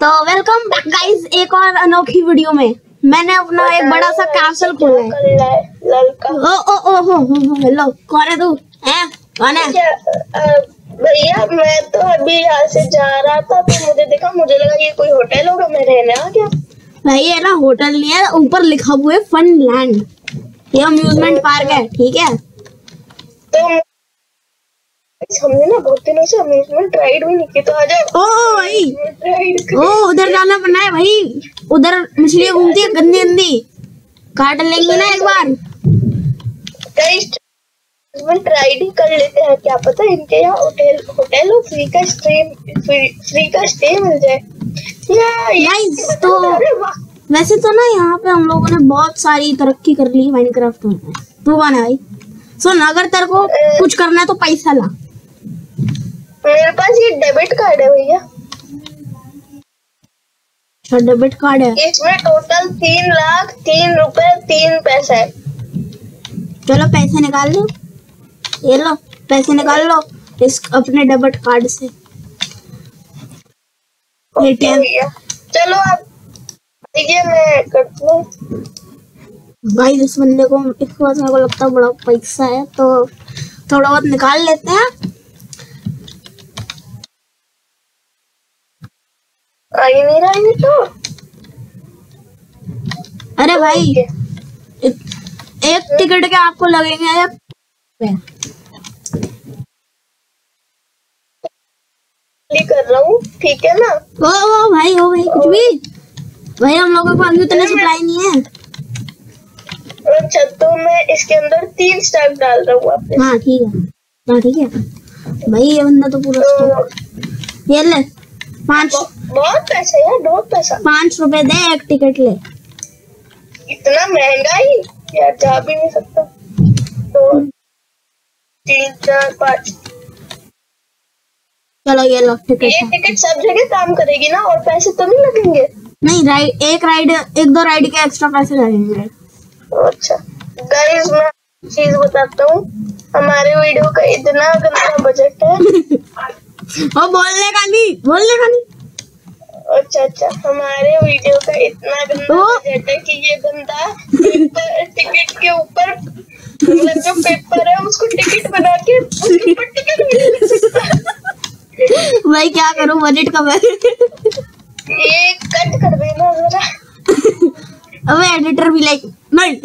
तो welcome back guys एक और अनोखी वीडियो में। मैंने अपना एक बड़ा सा कैसल खोला है। ओ ओ ओ हो हेलो, कौन है तू? हैं कौन है? भैया मैं तो अभी यहाँ से जा रहा था तो मुझे देखा, मुझे लगा ये कोई होटल होगा, मैं रहने आ गया। भाई ये ना होटल नहीं है, ऊपर लिखा हुआ है फन लैंड। ये अम्यूजमेंट पार्क है, ठीक है? तो हमने ना बहुत दिनों से अम्यूजमेंट राइड भी नहीं की, तो आ जाओ। ओ भाई ओ उधर जाना पड़ना है भाई, उधर मछलियाँ घूमती है गंदी गंदी, काट लेंगे ना एक बार। अम्यूजमेंट राइड ही कर लेते हैं, क्या पता इनके यहाँ होटल हो, फ्री का स्टे मिल जाए। नाइस। तो वैसे तो ना यहाँ पे हम लोगों ने बहुत सारी तरक्की कर ली माइनक्राफ्ट में। तू कौन है भाई? सुन, अगर तेरे को कुछ करना है तो पैसा ला। मेरे पास ये डेबिट कार्ड है भैया। अच्छा डेबिट कार्ड है, इसमें टोटल 3,03 रुपए 3 पैसे है। चलो पैसे निकाल लो, ये लो पैसे निकाल लो इस अपने डेबिट कार्ड से। भैया चलो आप ये मैं करती हूँ। भाई इस बंदे को इस बार मेरे को लगता है बड़ा पैसा है, तो थोड़ा बहुत निकाल लेते हैं। आ ही नहीं रहा ये तो। अरे भाई एक टिकट के आपको लगेंगे कर रहा हूँ, ठीक है ना? ओ भाई कुछ भी भाई, हम लोगों को अभी उतने सप्लाई नहीं है। अच्छा तो मैं इसके अंदर 3 स्टैक डाल रहा हूँ आपने। हाँ ठीक है, हाँ ठीक है भाई, ये बंदा तो पूरा स्टॉक। ये ले 5 बहुत पैसे यार, बहुत पैसा। 5 रुपए दे, एक टिकट ले। इतना महंगा ही यार, जा भी नहीं सकता। तो 3 4 5 चलो ये लो टिकट। ये टिकट सब जगह काम करेगी ना, और पैसे तो नहीं लगेंगे? नहीं, एक दो राइड के एक्स्ट्रा पैसे लगेंगे। अच्छा गाइस मैं चीज बताता हूँ, हमारे वीडियो का इतना गंदा बजट है। और बोलने का नहीं। अच्छा हमारे वीडियो का इतना गंदा बजट है कि ये बंदा टिकट के ऊपर, मतलब जो पेपर है उसको टिकट बना के उसके ऊपर टिकट भी नहीं लिख सकता। भाई क्या करूं, बजट कम है। ये कट कर देना जरा। अबे एडिटर भी लाइक नहीं।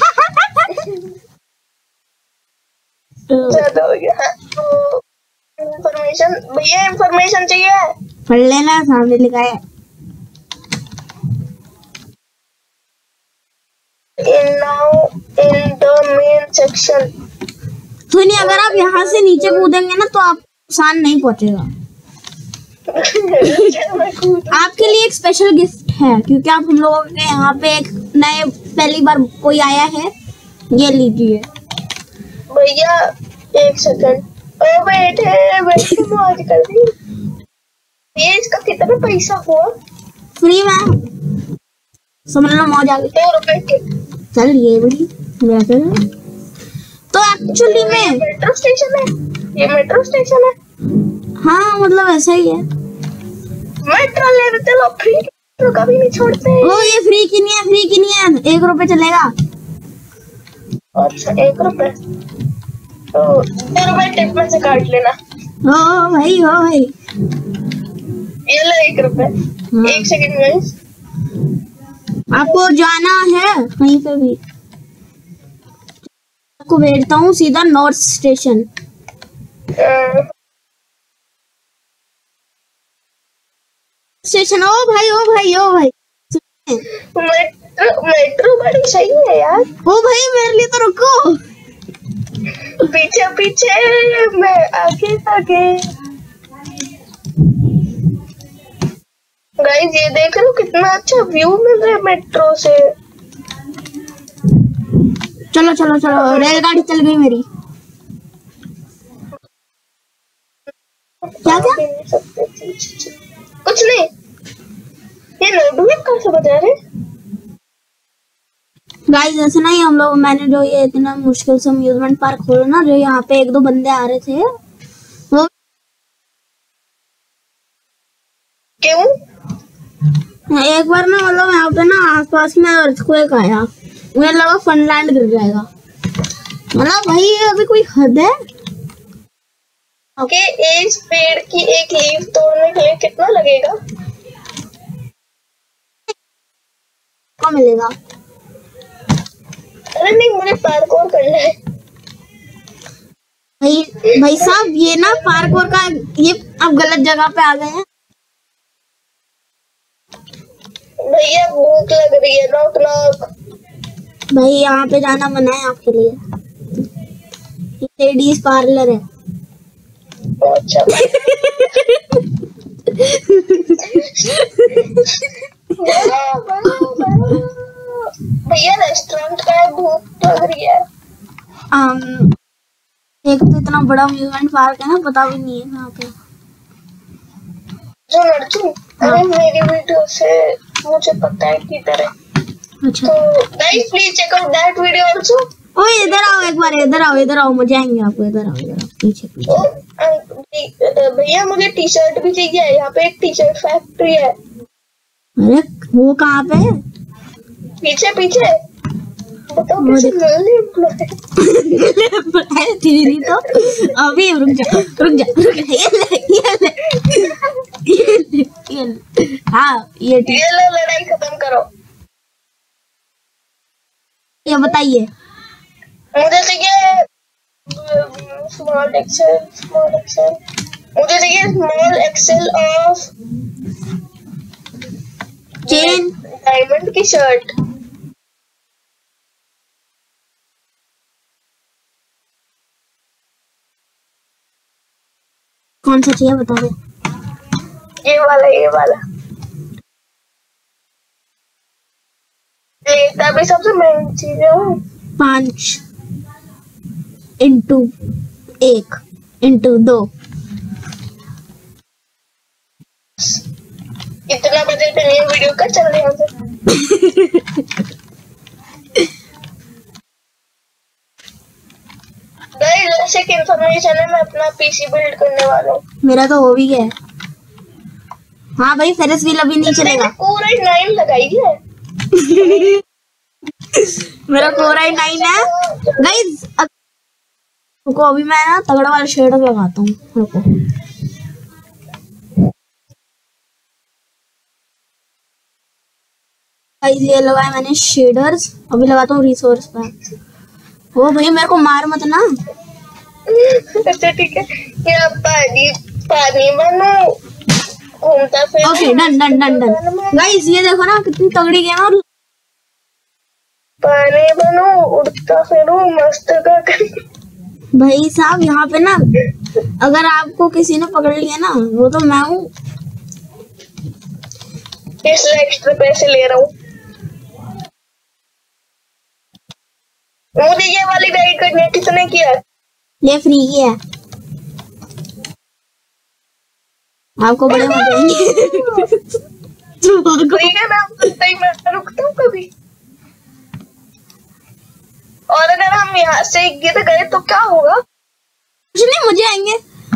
ज्यादा हो गया। तो इंफॉर्मेशन भैया, इंफॉर्मेशन चाहिए? पढ़ लेना, सामने लिखा है। Now in the main section। सुनिए, अगर आप यहाँ से नीचे कूदेंगे ना तो आप नुकसान नहीं पहुंचेगा। आपके लिए एक स्पेशल गिफ्ट है, क्योंकि आप हम लोगों के यहाँ पे एक नए पहली बार कोई आया है। ये लीजिए भैया, 1 सेकंड। ओ वेट मौज कर दी। ये इसका कितना पैसा हुआ? फ्री में समझ लो, मौज आ गई। 2 रुपए के। चल ये बड़ी तो एक्चुअली में मेट्रो स्टेशन है, ये मेट्रो स्टेशन है। हाँ मतलब ऐसा ही है। मेट्रो ले रहे, चलो फ्री तो कभी नहीं छोड़ते। ओ ये फ्री की नहीं है, 1 रुपए चलेगा। अच्छा 1 रुपए, तो 2 रुपए टिप में से काट लेना। हो भाई ये लो 1 रुपए। 1 सेकंड गाइस, आपको जाना है कहीं पे भी? आपको भेजता हूँ सीधा नॉर्थ स्टेशन। स्टेशन। ओ भाई मेट्रो बड़ी सही है यार। ओ भाई मेरे लिए तो रुको। पीछे मैं आगे गाइस, ये देख रहे हो कितना अच्छा व्यू मिल रहा है मेट्रो से। चलो रेलगाड़ी चल गई मेरी। क्या कुछ नहीं। ये नोटबुक कहाँ से बजा रहे? गाइस ऐसे नहीं, मैंने जो ये इतना मुश्किल से अम्यूजमेंट पार्क खोला ना, जो यहाँ पे 1-2 बंदे आ रहे थे वो। क्यों? एक बार ना मतलब यहाँ पे ना आसपास में अर्थक्वेक आया, मुझे लगा फनलैंड गिर जाएगा। मतलब भाई अभी कोई हद है कि इस पेड़ की एक लीफ तोड़ने के लिए कितना लगेगा? क्या मिलेगा? अरे नहीं, मुझे पार्कोर करना है। भाई साहब ये ना पार्कोर का, ये आप गलत जगह पे आ गए हैं। भैया भूख लग रही है, नॉक नॉक। भाई यहाँ पे जाना मना है आपके लिए, लेडीज पार्लर है। अच्छा भैया रेस्टोरेंट का है, भूख लग रही है। एक तो इतना बड़ा अम्यूजमेंट पार्क है ना, पता भी नहीं है कहाँ पे। जो लड़की, अरे मेरी वीडियो से मुझे पता है किधर है। अच्छा तो guys please check out that video also. ओए इधर आओ एक बार, इधर आओ मजा आएंगे आपको। इधर आओ पीछे पीछे। भैया मुझे टी शर्ट भी चाहिए, यहाँ पे एक टी शर्ट फैक्ट्री है। अरे वो कहाँ पे है? पीछे पीछे बताओ कैसे तेरी तो अभी रुक जा ये हाँ ये लड़ाई खत्म करो। ये बताइए मुझे चाहिए स्मॉल एक्सेल मुझे चाहिए small XL of chain diamond की शर्ट। कौन सा चाहिए बता दो। ये वाला लेता भी सबसे महंगी चीज है। 5 इंटू 1 इंटू 2। इतना बजट नहीं वीडियो का, चल रहे हैं गाइस। एक इंफॉर्मेशन है, मैं अपना पीसी बिल्ड करने वाला हूँ। मेरा तो हो भी गया है। हाँ भाई फेरिस व्हील अभी नहीं चलेगा। पूरा 9 लगाई है। मेरा कोरा ही 9 है गाइस। रुको अभी मैं ना तगड़ा वाला शेडर लगाता हूँ। रुको गाइस ये लगाया मैंने शेडर्स, अभी लगाता हूँ रिसोर्स पैक। ओ भाई मेरे को मार मत ना। अच्छा ठीक है, ये पानी बनो घूमता फिर। ओके डन गाइस ये देखो ना कितनी तगड़ी गेम है। और पानी बनो उड़ता फिरो मस्त का। भाई साहब यहाँ पे ना अगर आपको किसी ने पकड़ लिया ना, वो तो मैं हूँ। इसलिए एक्स्ट्रा पैसे ले रहा हूँ। मुझे ये वाली राइड करनी है। कितने की है? ये फ्री की है, आपको बड़े मजे आएंगे। ठीक है ना, मैं रुकता हूँ कभी। और अगर हम यहाँ से गिर गए तो क्या होगा? कुछ नहीं, मजे आएंगे।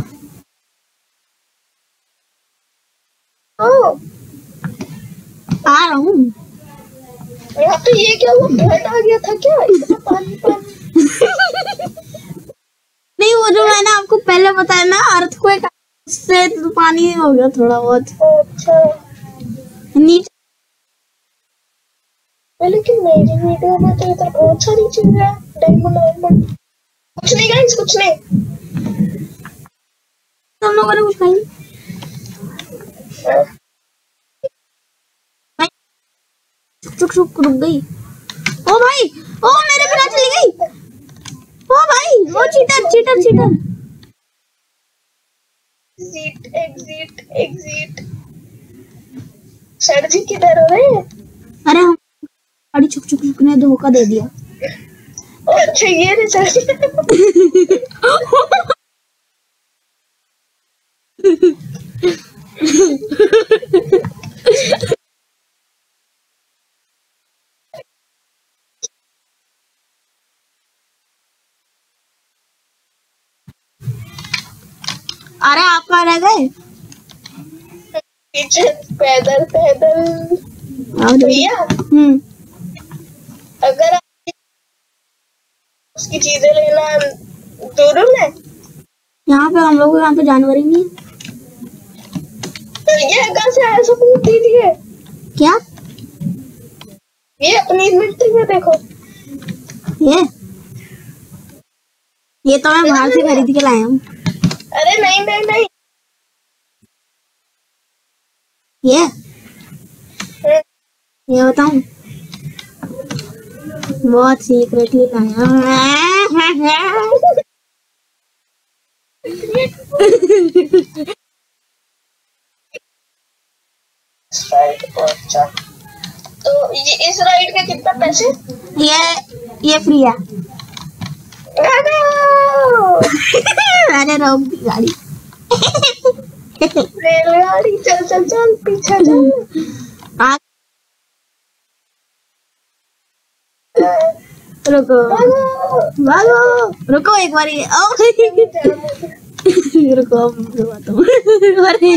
आ रहा हूँ। यहाँ पे ये क्या हुआ? फ्लड आ गया था क्या? इतना पानी नहीं वो जो मैंने आपको पहले बताया ना अर्थक्वेक, उससे तो पानी हो गया थोड़ा बहुत। अच्छा नीचे लेकिन मेरी वीडियो में तो इधर बहुत सारी चीजें हैं। डायमंड कुछ नहीं गाइस, कुछ नहीं। तुम लोगों ने कुछ खाई? रुक गई। ओ भाई, ओ मेरे बिना चली गई। ओ भाई वो चीटर। एग्जिट सर जी किधर हो रहे हैं? अरे हम गाड़ी छुक ने धोखा दे दिया। अच्छा ये रे सर जी। अरे आप कहाँ रह गए? पीछे पैदल आओ दे। भैया अगर आप उसकी चीजें लेना जरूर है। यहाँ पे हम लोग यहाँ पे जानवर ही नहीं है। तो ये कहाँ से आया सबूत दीजिए। क्या ये अपनी मिट्टी में देखो। ये तो मैं बाहर से खरीद के लाया हूँ। अरे नहीं नहीं नहीं ये बताऊँ बहुत सीक्रेटली लाया हूँ। अच्छा तो ये इस राइड के कितना पैसे? ये फ्री है। अरे रोक दी गाड़ी। रेलगाड़ी चल चल चल पीछे चल। रुको भागो रुको एक बार रुको अरे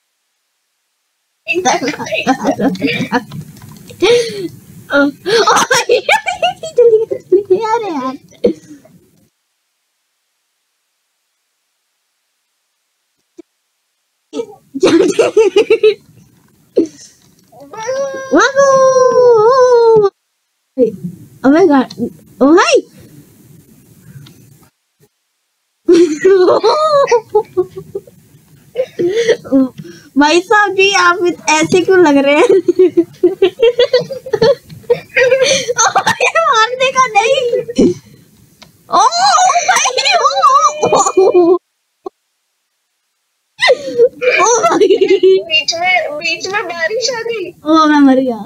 यार अबे ओ भाई भाई साहब जी आप ऐसे क्यों लग रहे हैं? मारने का नहीं। ओ भाई ओ भाई बीच में बारिश आ गई। ओ मैं मर गया।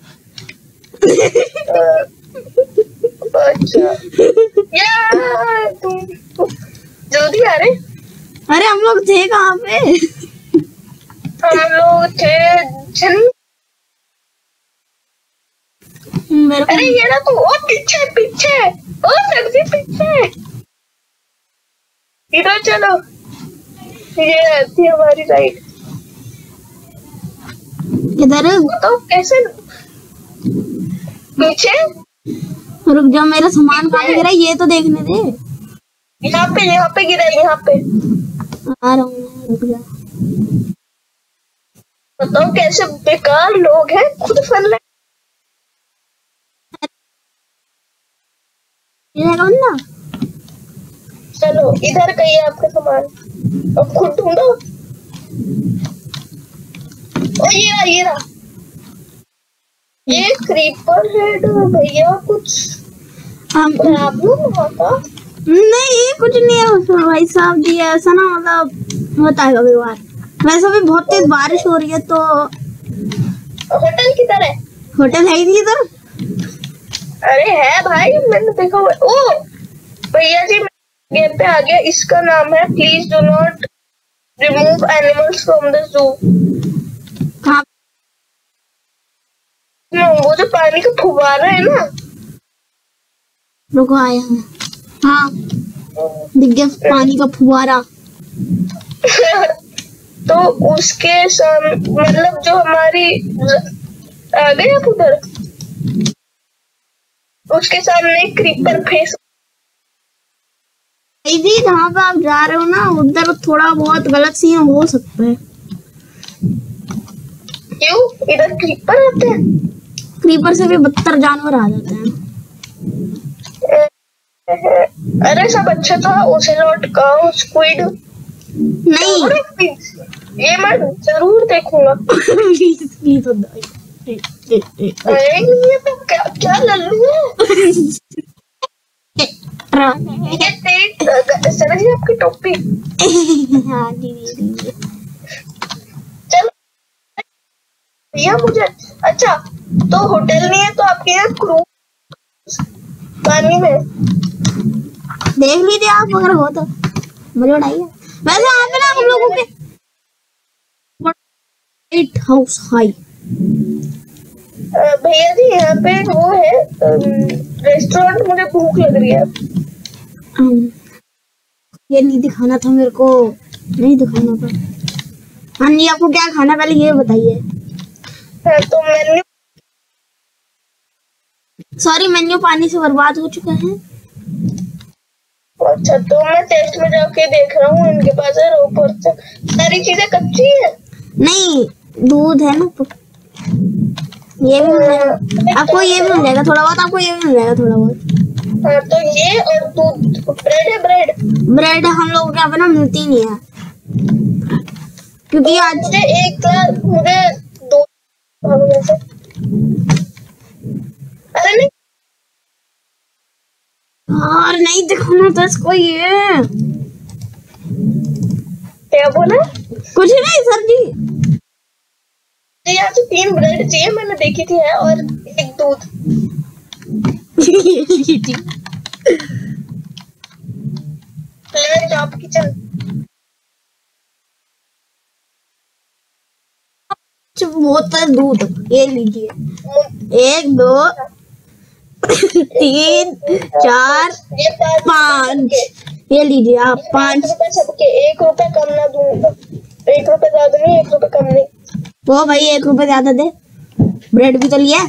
अच्छा यार तुम जल्दी आ रहे। अरे हम लोग थे कहाँ पे? हम लोग थे मेरे को अरे ये ना तू ओ पीछे पीछे ओ सब्जी पीछे इधर चलो। ये थी हमारी राइड। इधर तो कैसे पीछे? रुक जा मेरा सामान कहाँ पे गिरा ये तो देखने दे। यहाँ पे गिरा यहाँ पे। आ रहा हूँ रुक जा। बताओ कैसे बेकार लोग हैं खुद फन ले। बंदा चलो इधर कहीं है आपका सामान अब खुद ढूंढो। ओ ये रहा ये क्रीपर हेड भैया कुछ प्रॉब्लम हुआ था? नहीं कुछ नहीं है भाई साहब जी ऐसा ना मतलब होता है कभी बार। वैसे भी बहुत तेज बारिश हो रही है तो होटल किधर है? होटल है ही नहीं इधर। अरे है भाई मैंने देखा हुआ। ओ भैया जी गेम पे आ गया। इसका नाम है please do not remove animals from the zoo. वो जो पानी का फुवारा है ना। रुको आया हूँ। हाँ दिख गया पानी का फुवारा। तो उसके सामने मतलब जो हमारी आ गए आप उधर उसके सामने क्रीपर फेस। जी जहाँ पे आप जा रहे हो ना उधर थोड़ा बहुत गलत सीन हो सकता है। क्यों इधर क्रीपर आते हैं? क्रीपर से भी बदतर जानवर आ जाते हैं। अरे सब अच्छा था। ओसेलोट काऊ स्क्विड नहीं ये मैं जरूर देखूंगा। प्लीज प्लीज अरे ये तो क्या लल्लू है। ये तेरी समझ गई आपकी टोपी। हाँ दीदी चलो भैया मुझे अच्छा तो होटल नहीं है तो आपके यहाँ क्रूज पानी में देख लीजिए आप अगर हो तो मुझे उड़ाइए। वैसे यहाँ पे ना हम लोगों के व्हाइट हाउस हाई भैया जी यहाँ पे वो है रेस्टोरेंट। मुझे भूख लग रही है। ये नहीं दिखाना था मेरे को। नहीं दिखाना था। हाँ जी आपको क्या खाना पहले ये बताइए। तो मेन्यू सॉरी, मेन्यू पानी से बर्बाद हो चुका है। अच्छा, तो मैं टेस्ट में जाके देख रहा हूँ, इनके पास है ऊपर से सारी चीजें कच्ची है। नहीं, दूध है ना, ये भी मिल जाएगा आपको, ये भी मिल जाएगा थोड़ा बहुत, आपको ये भी मिल जाएगा थोड़ा बहुत। हाँ, तो ये और दूध, ब्रेड है। ब्रेड हम लोगों के यहाँ पे ना मिलती नहीं है, क्योंकि आज मुझे एक ग्लास, मुझे 2 अरे नहीं और नहीं दिखाना था इसको। ये क्या बोला? कुछ नहीं सर जी, यहाँ तो 3 ब्रेड चाहिए, मैंने देखी थी है, और 1 दूध। टॉप किचन बोतल दूध, ये लीजिए। 1 2 3 4 5, ये लीजिए आप 5 रुपए सबके। 1 रुपए कम ना दूंगा, 1 रुपए ज्यादा नहीं, 1 रुपए कम नहीं। वो भाई 1 रुपए ज्यादा दे, ब्रेड भी तो लिया।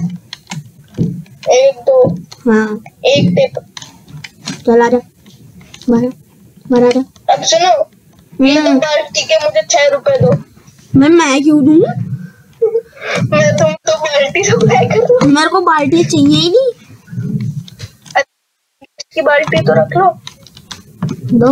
1 2 हाँ 1 टिप। चल आजा, बाहर आजा। अब सुनो, ये तो बाल्टी के मुझे 6 रुपए दो। मैं क्यों दूँ? मैं तुम तो बाल्टी सप्लाई कर रहा हूँ। मेरे को बाल्टी चाहिए ही नहीं। की बाल्टी तो रख लो। दो।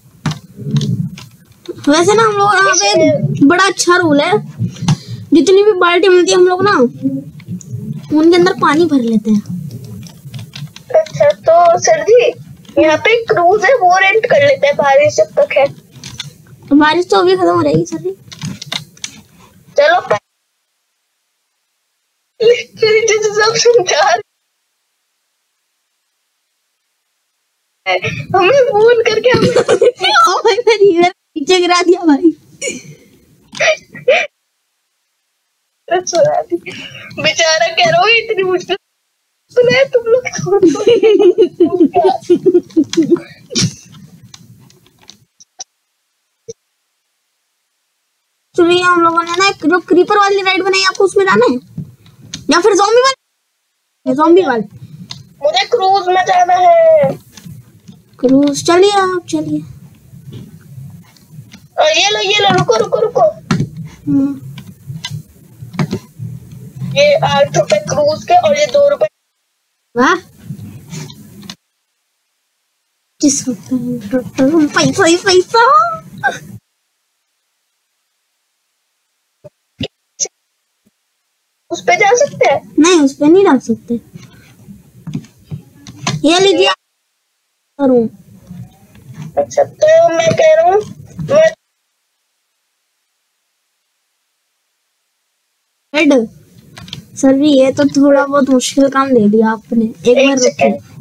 वैसे ना हम लोग यहाँ पे बड़ा अच्छा रूल है, जितनी भी बाल्टी मिलती है हम लोग ना उनके अंदर पानी भर लेते हैं। अच्छा, तो सर जी यहाँ पे क्रूज है, वो रेंट कर लेते हैं, बारिश जब तक है। बारिश तो अभी खत्म हो जाएगी सर जी। चलो सब समझा हमें फोन करके ओ भाई, मैं नीचे गिरा दिया भाई। बेचारा कह रहा हूँ, इतनी मुश्किल सुना है तुम लोग। चलिए, हम लोगों ने ना एक जो क्रीपर वाली राइड बनाई, आपको उसमें जाना है या फिर ज़ॉम्बी वाली? ज़ॉम्बी वाली। मुझे क्रूज में जाना है। क्रूज, चलिए आप चलिए। ये लो, रुको। ये 8 रुपए क्रूज के, और ये 2 रुपए। वाह, 25 रुपए पैसा। उस पे जा सकते हैं? नहीं, उस पे नहीं डाल सकते। ये लीजिए करूं। अच्छा, तो मैं कह रहा हूँ सर जी, ये तो थोड़ा बहुत मुश्किल काम दे दिया आपने। एक बार रुकिए।